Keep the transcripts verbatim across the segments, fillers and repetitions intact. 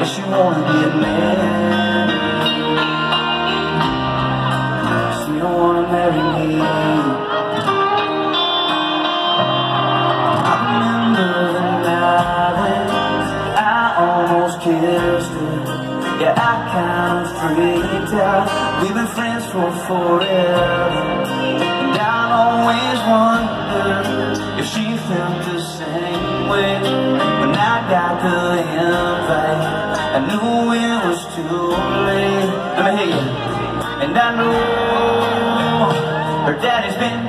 she wanna get married. She don't wanna marry me. I remember the night when I almost kissed her. Yeah, I kind of freaked out. We've been friends for forever, and I'll always wonder if she felt the same way. When I got the invite, I knew it was too late. Let me hear you. And I know her daddy's been,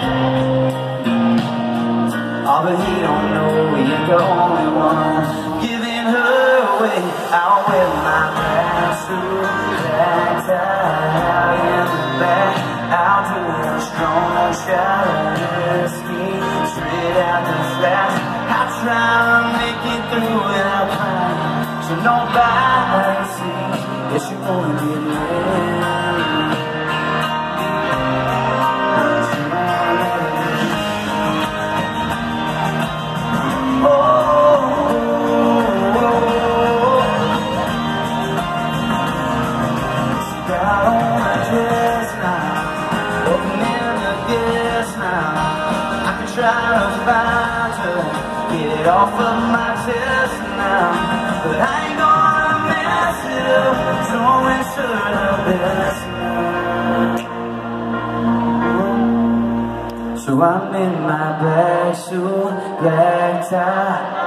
oh, but he don't know we ain't the only ones giving her away. I'll wear my black suit, black tie out in the back. I'll do a strong shot of whiskey straight out the flash. I'll try to make it through without crying, so nobody sees that you wanna get married. Try to find her, get it off of my chest now, but I ain't gonna mess it up, so I'll wish her the best now. So I'm in my black suit, black tie,